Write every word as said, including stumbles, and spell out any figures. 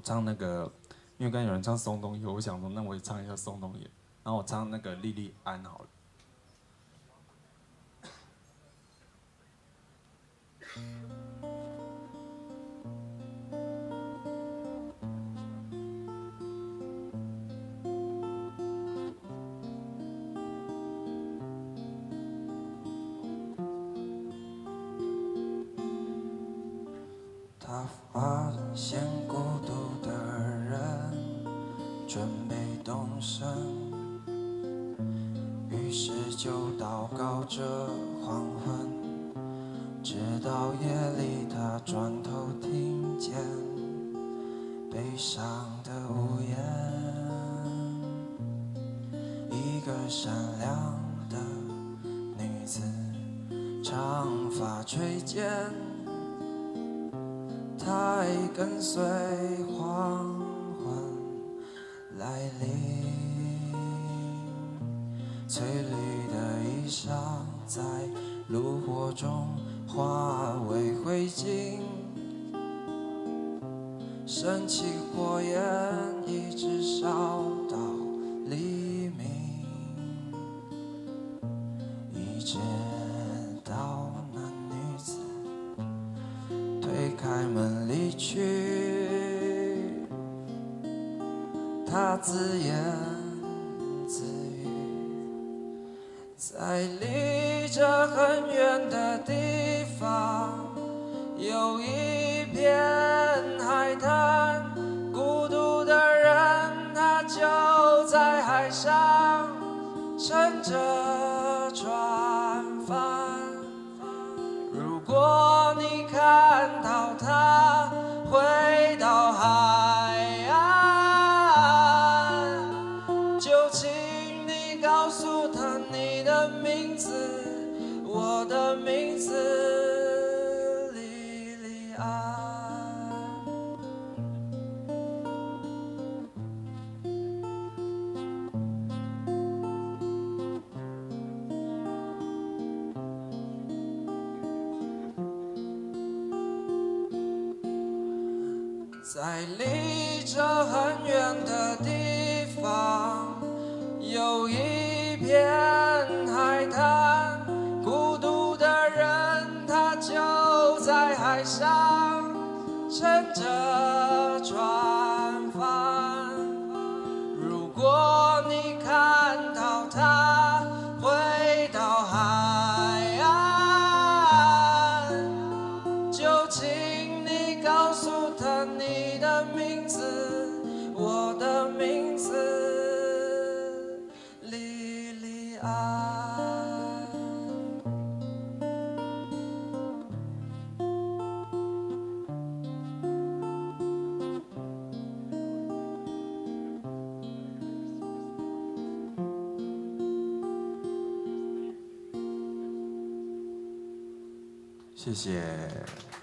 唱那个，因为刚才有人唱松东野，我想说那我也唱一下松东野，然后我唱那个莉莉安好了。他发现孤独的人准备动身，于是就祷告着黄昏，直到夜里他转头听见悲伤的呜咽，一个善良的女子，长发垂肩，她已跟随黄昏来临，翠绿的衣裳在炉火中化为灰烬，升起火焰一直烧到黎明，一直到那女子推开门离去，她自言自语，在离这很远的地方有一片海滩，孤独的人他就在海上撑着船帆，如果你看到他回到海岸，就请你告诉他你的名字，我的名字莉莉安。在离这很远的地方有一片海滩，孤独的人他就在海上撑着船帆，如果你看到他回到海岸，就请你告诉他你的名字，我的名字莉莉安。谢谢。